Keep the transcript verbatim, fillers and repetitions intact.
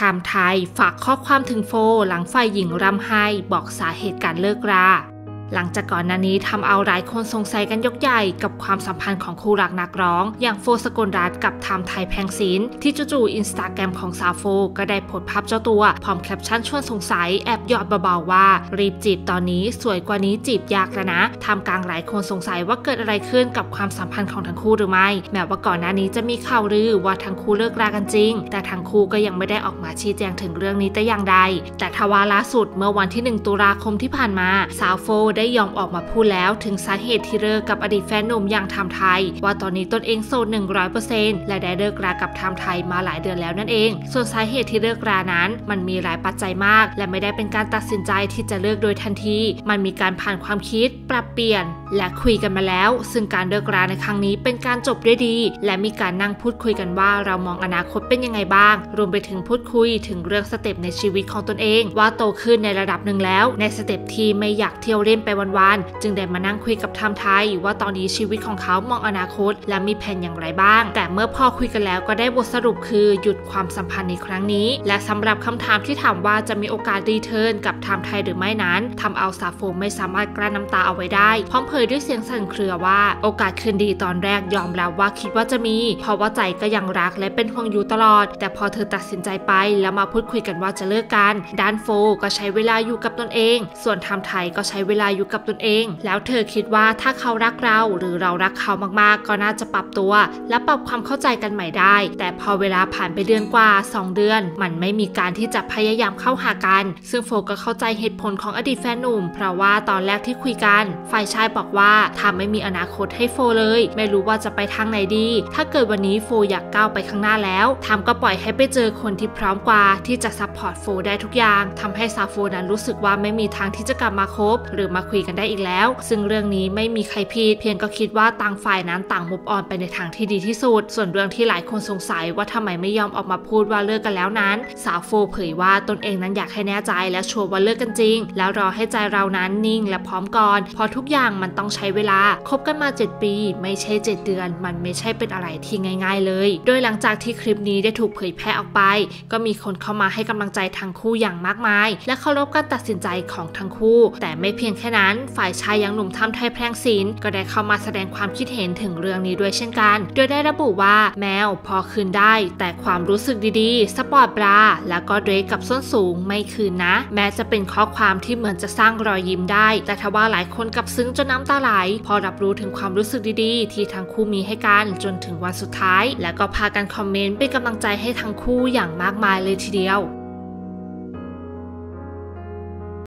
ม์ไทยฝากข้อความถึงโฟหลังฝ่ายหญิงร่ำไห้บอกสาเหตุการเลิกราหลังจากก่อนหน้านี้ทำเอาหลายคนสงสัยกันยกใหญ่กับความสัมพันธ์ของคู่รักนักร้องอย่างโฟสกลรัตน์กับไทม์ไทยแพงศิลป์ที่จู่ๆอินสตาแกรมของสาวโฟก็ได้โพสต์ภาพเจ้าตัวพร้อมแคปชั่นชวนสงสัยแอบหยอดเบาๆว่ารีบจีบตอนนี้สวยกว่านี้จีบยากแล้วนะทำกลางหลายคนสงสัยว่าเกิดอะไรขึ้นกับความสัมพันธ์ของทั้งคู่หรือไม่แม้ว่าก่อนหน้านี้จะมีข่าวลือว่าทั้งคู่เลิกรากันจริงแต่ทั้งคู่ก็ยังไม่ได้ออกมาชี้แจงถึงเรื่องนี้แต่อย่างใดแต่ทว่าล่าสุดเมื่อวันที่หนึ่งตุลาคมที่ผ่านมาสาวโฟได้ยอมออกมาพูดแล้วถึงสาเหตุที่เลิกกับอดีตแฟนหนุ่มอย่างไทม์ไทยว่าตอนนี้ตนเองโสด หนึ่งร้อยเปอร์เซ็นต์ และได้เลิกรากับไทม์ไทยมาหลายเดือนแล้วนั่นเองส่วนสาเหตุที่เลิกรานั้นมันมีหลายปัจจัยมากและไม่ได้เป็นการตัดสินใจที่จะเลิกโดยทันทีมันมีการผ่านความคิดปรับเปลี่ยนและคุยกันมาแล้วซึ่งการเลิกราในครั้งนี้เป็นการจบด้วยดีและมีการนั่งพูดคุยกันว่าเรามองอนาคตเป็นยังไงบ้างรวมไปถึงพูดคุยถึงเรื่องสเต็ปในชีวิตของตนเองว่าโตขึ้นในระดับหนึ่งแล้วในสเต็ปที่ไม่อยากเที่ยวเล่นไปวันๆจึงได้มานั่งคุยกับไทม์ไทยว่าตอนนี้ชีวิตของเขามองอนาคตและมีแผนอย่างไรบ้างแต่เมื่อพอคุยกันแล้วก็ได้บทสรุปคือหยุดความสัมพันธ์ในครั้งนี้และสำหรับคำถามที่ถามว่าจะมีโอกาสรีเทิร์นกับไทม์ไทยหรือไม่นั้นทำเอาสาวโฟไม่สามารถกลั้นน้ำตาเอาไว้ได้พร้อมเผยด้วยเสียงสั่นเครือว่าโอกาสคืนดีตอนแรกยอมรับว่าคิดว่าจะมีเพราะว่าใจก็ยังรักและเป็นห่วงอยู่ตลอดแต่พอเธอตัดสินใจไปแล้วมาพูดคุยกันว่าจะเลิกกันด้านโฟก็ใช้เวลาอยู่กับตนเองส่วนไทม์ไทยก็ใช้เวลาอยู่กับตนเองแล้วเธอคิดว่าถ้าเขารักเราหรือเรารักเขามากๆก็น่าจะปรับตัวและปรับความเข้าใจกันใหม่ได้แต่พอเวลาผ่านไปเดือนกว่าสองเดือนมันไม่มีการที่จะพยายามเข้าหากันซึ่งโฟก็เข้าใจเหตุผลของอดีตแฟนหนุ่มเพราะว่าตอนแรกที่คุยกันฝ่ายชายบอกว่าถ้าไม่มีอนาคตให้โฟเลยไม่รู้ว่าจะไปทางไหนดีถ้าเกิดวันนี้โฟอยากก้าวไปข้างหน้าแล้วทำก็ปล่อยให้ไปเจอคนที่พร้อมกว่าที่จะซัพพอร์ตโฟได้ทุกอย่างทำให้สาวโฟนั้นรู้สึกว่าไม่มีทางที่จะกลับมาคบหรือมาคุยกันได้อีกแล้วซึ่งเรื่องนี้ไม่มีใครผิดเพียงก็คิดว่าต่างฝ่ายนั้นต่างมุฟออนไปในทางที่ดีที่สุดส่วนเรื่องที่หลายคนสงสัยว่าทำไมไม่ยอมออกมาพูดว่าเลิกกันแล้วนั้นสาวโฟเผยว่าตนเองนั้นอยากให้แน่ใจและชัวร์ว่าเลิกกันจริงแล้วรอให้ใจเรานั้นนิ่งและพร้อมก่อนเพราะทุกอย่างมันต้องใช้เวลาคบกันมาเจ็ดปีไม่ใช่เจ็ดเดือนมันไม่ใช่เป็นอะไรที่ง่ายๆเลยโดยหลังจากที่คลิปนี้ได้ถูกเผยแพร่ออกไปก็มีคนเข้ามาให้กำลังใจทั้งคู่อย่างมากมายและเคารพการตัดสินใจของทั้งคู่แต่ไม่เพียงแค่นั้นฝ่ายชายยังหนุ่มไทม์ไทยแพงศิลป์ก็ได้เข้ามาแสดงความคิดเห็นถึงเรื่องนี้ด้วยเช่นกันโดยได้ระบุว่าแมวพอคืนได้แต่ความรู้สึกดีๆสปอร์ตบราแล้วก็เดรสกับส้นสูงไม่คืนนะแม้จะเป็นข้อความที่เหมือนจะสร้างรอยยิ้มได้แต่ทว่าหลายคนกับซึ้งจนน้ำตาไหลพอรับรู้ถึงความรู้สึกดีๆที่ทั้งคู่มีให้กันจนถึงวันสุดท้ายและก็พากันคอมเมนต์เป็นกำลังใจให้ทั้งคู่อย่างมากมายเลยทีเดียว